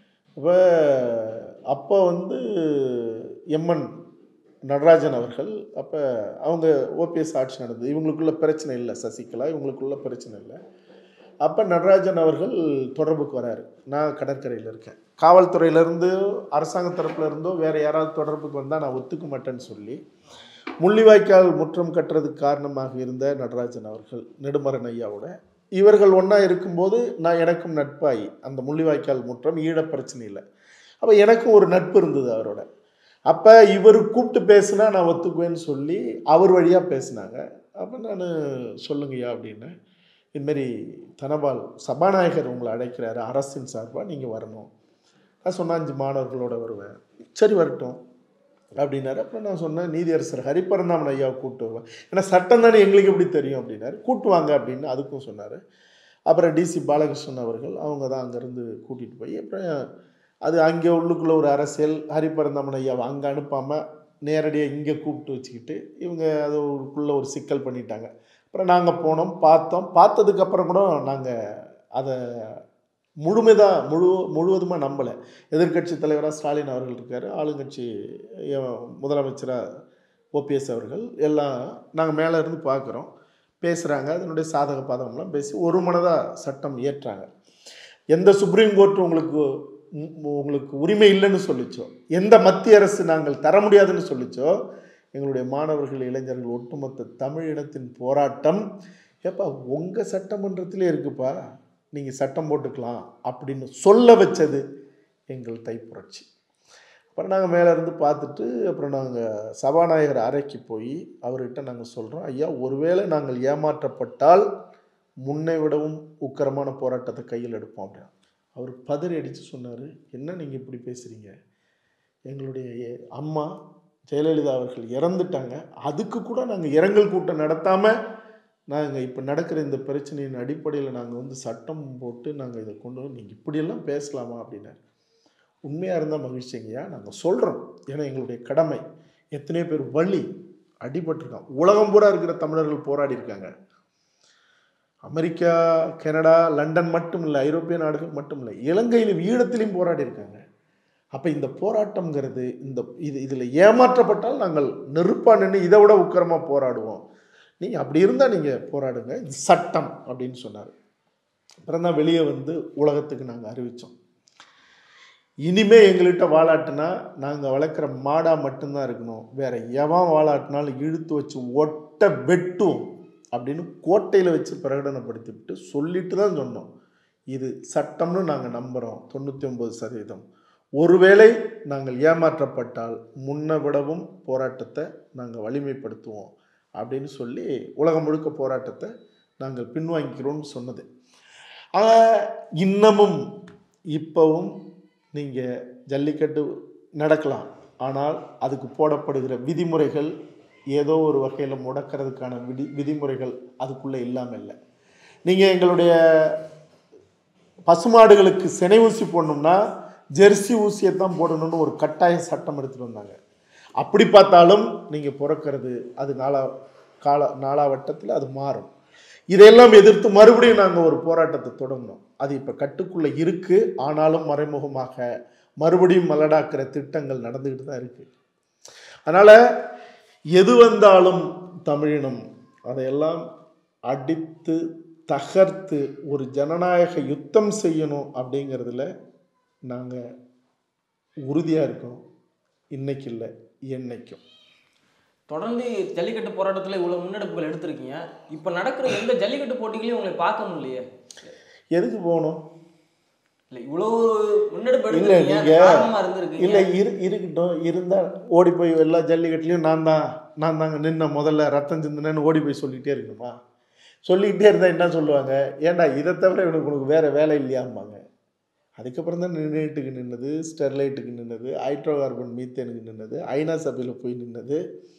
அப்போ வந்து எம்என் நடராஜன் அவர்கள், அப்போ அவங்க ஓபிஎஸ் ஆட்சி நடந்தது, இவங்களுக்குள்ள பிரச்சனை இல்லை, சசிகலா இவங்களுக்குள்ள பிரச்சனை இல்லை. அப்போ நடராஜன் அவர்கள் தொடர்புக்கு வராரு. நான் கடற்கரையில் இருக்கேன், காவல்துறையிலேருந்து அரசாங்க தரப்புல இருந்தோ வேறு யாராவது தொடர்புக்கு வந்தால் நான் ஒத்துக்க மாட்டேன்னு சொல்லி முள்ளிவாய்க்கால் முற்றம் கட்டுறதுக்கு காரணமாக இருந்த நடராஜன் அவர்கள், நெடுமரன் ஐயாவோட இவர்கள் ஒன்றா இருக்கும்போது நான் எனக்கும் நட்பாகி அந்த முள்ளிவாய்க்கால் முற்றம் ஈழ பிரச்சனை இல்லை. அப்போ எனக்கும் ஒரு நட்பு இருந்தது அவரோட. அப்போ இவர் கூப்பிட்டு பேசுனா நான் ஒத்துக்குவேன்னு சொல்லி அவர் வழியாக பேசினாங்க. அப்போ நான் சொல்லுங்கய்யா அப்படின்னு, இதுமாரி தனபால் சபாநாயகர் உங்களை அழைக்கிறாரு அரசின் சார்பாக, நீங்கள் வரணும். நான் சொன்னேன் 5 மாணவர்களோடு வருவேன். சரி வரட்டும் அப்படின்னாரு. அப்புறம் நான் சொன்னேன் நீதியரசர் ஹரிபரந்தாமன் ஐயாவை கூப்பிட்டு வருவேன், ஏன்னா சட்டம் தானே எங்களுக்கு எப்படி தெரியும் அப்படின்னாரு. கூப்பிட்டு அப்படின்னு அதுக்கும் சொன்னார். அப்புறம் டிசி பாலகிருஷ்ணன் அவர்கள் அவங்க தான் அங்கேருந்து கூட்டிகிட்டு போய், அப்புறம் அது அங்கே உள்ளுக்குள்ளே ஒரு அரசியல், ஹரிபரந்தாமன் ஐயாவை அங்கே அனுப்பாமல் நேரடியாக இங்கே கூப்பிட்டு வச்சுக்கிட்டு இவங்க அது உள்ளுக்குள்ளே ஒரு சிக்கல் பண்ணிட்டாங்க. அப்புறம் நாங்கள் போனோம், பார்த்தோம். பார்த்ததுக்கப்புறம் கூட நாங்கள் அதை முழுவதுமாக நம்பலை. எதிர்க்கட்சி தலைவராக ஸ்டாலின் அவர்கள் இருக்கார், ஆளுங்கட்சி முதலமைச்சராக ஓபிஎஸ் அவர்கள், எல்லாம் நாங்கள் மேலே இருந்து பார்க்குறோம், பேசுகிறாங்க. அதனுடைய சாதக பாதகம்லாம் பேசி ஒரு மனதாக சட்டம் இயற்றாங்க. எந்த சுப்ரீம் கோர்ட் உங்களுக்கு உரிமை இல்லைன்னு சொல்லிச்சோ, எந்த மத்திய அரசு நாங்கள் தர முடியாதுன்னு சொல்லிச்சோ, எங்களுடைய மாணவர்கள், இளைஞர்கள், ஒட்டுமொத்த தமிழ் இனத்தின் போராட்டம், ஏப்பா உங்கள் சட்டமன்றத்திலே இருக்குப்பா, நீங்கள் சட்டம் போட்டுக்கலாம் அப்படின்னு சொல்ல வச்சது எங்கள் தைப்புரட்சி. அப்புறம் நாங்கள் மேலே இருந்து பார்த்துட்டு அப்புறம் நாங்கள் சபாநாயகர் அறைக்கு போய் அவர்கிட்ட நாங்கள் சொல்கிறோம், ஐயா ஒருவேளை நாங்கள் ஏமாற்றப்பட்டால் முன்னை விடவும் உக்கரமான போராட்டத்தை கையில் எடுப்போம் அப்படின்னா. அவர் பதறி அடித்து சொன்னார், என்ன நீங்கள் இப்படி பேசுகிறீங்க, எங்களுடைய அம்மா ஜெயலலிதா அவர்கள் இறந்துட்டாங்க, அதுக்கு கூட நாங்கள் இரங்கல் கூட்டம் நடத்தாமல் நாங்கள் இப்போ நடக்கிற இந்த பிரச்சனையின் அடிப்படையில் நாங்கள் சட்டம் போட்டு நாங்கள் இதை கொண்டு நீங்கள் இப்படியெல்லாம் பேசலாமா அப்படின்னாரு. உண்மையாக இருந்தால் மகிழ்ச்சிங்கய்யா, நாங்கள் சொல்கிறோம், ஏன்னா எங்களுடைய கடமை. எத்தனையோ பேர் வலி அடிபட்டிருக்கான், உலகம் பூரா இருக்கிற தமிழர்கள் போராடி இருக்காங்க. அமெரிக்கா, கனடா, லண்டன் மட்டும் இல்லை, ஐரோப்பிய நாடுகள் மட்டும் இல்லை, இலங்கையிலும் ஈழத்திலையும் போராடி இருக்காங்க. அப்போ இந்த போராட்டம்ங்கிறது இதில் ஏமாற்றப்பட்டால் நாங்கள் நெருப்பாக நின்று இதை விட உக்கரமாக போராடுவோம், நீங்கள் அப்படி இருந்தால் நீங்கள் போராடுங்க, இது சட்டம் அப்படின்னு சொன்னார். அப்புறம் தான் வெளியே உலகத்துக்கு நாங்கள் அறிவித்தோம், இனிமேல் எங்கள்கிட்ட வாலாட்டினா நாங்கள் வளர்க்குற மாடாக மட்டும்தான் இருக்கணும், வேற எவன் வாலாட்டினாலும் இழுத்து வச்சு ஒட்ட வெட்டும் அப்படின்னு கோட்டையில் வச்சு பிரகடனப்படுத்திவிட்டு சொல்லிட்டு தான் சொன்னோம். இது சட்டம்னு நாங்கள் நம்புகிறோம் 99%. ஒருவேளை நாங்கள் ஏமாற்றப்பட்டால் முன்ன விடவும் போராட்டத்தை நாங்கள் வலிமைப்படுத்துவோம் அப்படின்னு சொல்லி உலகம் முழுக்க போராட்டத்தை நாங்கள் பின்வாங்கிக்கிறோம்னு சொன்னது. இன்னமும் இப்போவும் நீங்கள் ஜல்லிக்கட்டு நடக்கலாம், ஆனால் அதுக்கு போடப்படுகிற விதிமுறைகள் ஏதோ ஒரு வகையில் முடக்கிறதுக்கான விதிமுறைகள் அதுக்குள்ளே இல்லாமல் இல்லை. நீங்கள் எங்களுடைய பசுமாடுகளுக்கு சினை ஊசி போடணும்னா ஜெர்சி ஊசியை தான் போடணும்னு ஒரு கட்டாய சட்டம் எடுத்துகிட்டு வந்தாங்க. அப்படி பார்த்தாலும் நீங்கள் பிறக்கிறது அது நாளாவட்டத்தில் அது மாறும். இதையெல்லாம் எதிர்த்து மறுபடியும் நாங்கள் ஒரு போராட்டத்தை தொடங்கினோம். அது இப்போ கட்டுக்குள்ளே இருக்குது, ஆனாலும் மறைமுகமாக மறுபடியும் மலடாக்கிற திட்டங்கள் நடந்துக்கிட்டு தான் இருக்குது. அதனால் எது வந்தாலும் தமிழினம் அதையெல்லாம் அடித்து தகர்த்து ஒரு ஜனநாயக யுத்தம் செய்யணும் அப்படிங்கிறதுல நாங்கள் உறுதியாக இருக்கோம். இன்னைக்கு இல்லை, என்னைக்கும். தொடர்ந்து ஜல்லிக்கட்டு போராட்டத்தில் இவ்வளோ முன்னெடுப்புகள் எடுத்திருக்கீங்க. இப்போ நடக்கிற எந்த ஜல்லிக்கட்டு போட்டிகளையும் உங்களை பார்க்க முடியலையே, எதுக்கு போகணும்? இல்லை இவ்வளோ முன்னெடுப்பு இல்லை, நீங்கள் இல்லை இருக்கட்டும், இருந்தால் ஓடி போய் எல்லா ஜல்லிக்கட்டுலையும் நான் தாங்க நின்ன முதல்ல ரத்தம் சிந்தினேன்னு ஓடி போய் சொல்லிகிட்டே இருக்கணுமா? சொல்லிக்கிட்டே இருந்தால் என்ன சொல்லுவாங்க, ஏன்டா இதை தவிர உனக்கு வேறு வேலை இல்லையாம்பாங்க. அதுக்கப்புறம் தான் நீட்டுக்கு நின்னது, ஸ்டெர்லைட்டுக்கு நின்னது, ஹைட்ரோ கார்பன் மீத்தேனுக்கு நின்னது, ஐநா சபையில் போய் நின்னது.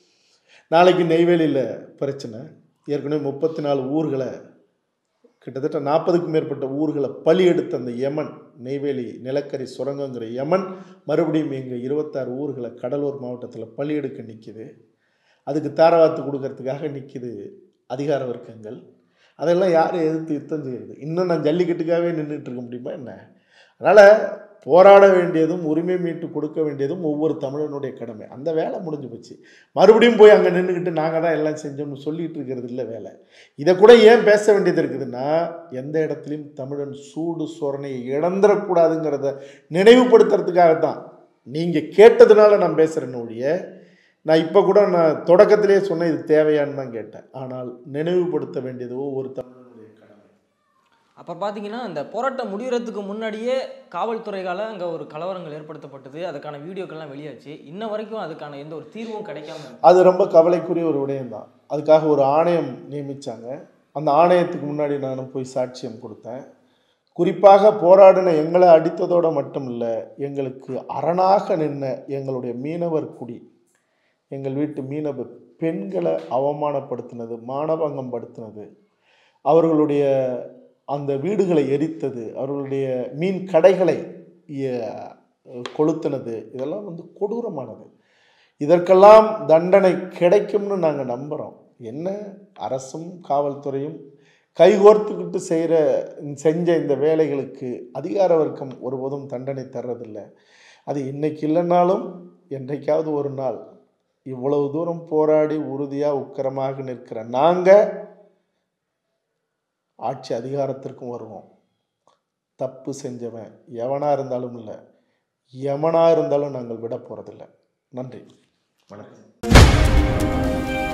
நாளைக்கு நெய்வேலியில் பிரச்சனை. ஏற்கனவே 34 ஊர்களை, கிட்டத்தட்ட 40க்கும் மேற்பட்ட ஊர்களை பலி எடுத்த அந்த யமன், நெய்வேலி நிலக்கரி சுரங்கங்கிற யமன் மறுபடியும் எங்கள் 26 ஊர்களை கடலூர் மாவட்டத்தில் பலி எடுக்க நிற்கிது. அதுக்கு தாரவாத்து கொடுக்கறதுக்காக நிற்கிது அதிகார வர்க்கங்கள். அதெல்லாம் யார் எதிர்த்து யுத்தம் செய்கிறது? இன்னும் நான் ஜல்லிக்கட்டுக்காகவே நின்றுட்டு இருக்க முடியுமா என்ன? அதனால் போராட வேண்டியதும் உரிமை மீட்டு கொடுக்க வேண்டியதும் ஒவ்வொரு தமிழனுடைய கடமை. அந்த வேலை முடிஞ்சு போச்சு. மறுபடியும் போய் அங்கே நின்றுக்கிட்டு நாங்கள் தான் எல்லாம் செஞ்சோம்னு சொல்லிகிட்டு இருக்கிறது இல்லை வேலை. இதை கூட ஏன் பேச வேண்டியது இருக்குதுன்னா, எந்த இடத்துலையும் தமிழன் சூடு சொரணையை இழந்துடக்கூடாதுங்கிறத நினைவுபடுத்துறதுக்காகத்தான். நீங்கள் கேட்டதுனால நான் பேசுகிறேன்னு ஒழிய, நான் இப்போ கூட நான் தொடக்கத்திலே சொன்னேன் இது தேவையான்னு தான் கேட்டேன். ஆனால் நினைவுபடுத்த வேண்டியது ஒவ்வொரு தமிழனுடைய கடமை. அப்போ பார்த்தீங்கன்னா இந்த போராட்டம் முடிகிறதுக்கு முன்னாடியே காவல்துறையால் அங்கே ஒரு கலவரங்கள் ஏற்படுத்தப்பட்டது, அதுக்கான வீடியோக்கள்லாம் வெளியாச்சு. இன்ன வரைக்கும் அதுக்கான எந்த ஒரு தீர்வும் கிடைக்காம, அது ரொம்ப கவலைக்குரிய ஒரு விடயம்தான். அதுக்காக ஒரு ஆணையம் நியமித்தாங்க. அந்த ஆணையத்துக்கு முன்னாடி நானும் போய் சாட்சியம் கொடுத்தேன். குறிப்பாக போராடின எங்களை அடித்ததோடு மட்டும் இல்லை, எங்களுக்கு அரணாக நின்ன எங்களுடைய மீனவர் குடி, எங்கள் வீட்டு மீனவ பெண்களை அவமானப்படுத்தினது, மானபங்கம் படுத்தினது, அவர்களுடைய அந்த வீடுகளை எரித்தது, அவர்களுடைய மீன் கடைகளை கொளுத்தினது, இதெல்லாம் கொடூரமானது. இதற்கெல்லாம் தண்டனை கிடைக்கும்னு நாங்கள் நம்புகிறோம். என்ன அரசும் காவல்துறையும் கைகோர்த்துக்கிட்டு செஞ்ச இந்த வேலைகளுக்கு அதிகார வர்க்கம் ஒருபோதும் தண்டனை தர்றதில்லை. அது இன்னைக்கு இல்லைனாலும் என்றைக்காவது ஒரு நாள் இவ்வளவு தூரம் போராடி உறுதியாக உக்கிரமாக நிற்கிற நாங்கள் ஆட்சி அதிகாரத்திற்கும் வருவோம். தப்பு செஞ்சவன் எவனாக இருந்தாலும் இல்லை, எவனாக இருந்தாலும் நாங்கள் விட போகிறதில்லை. நன்றி, வணக்கம்.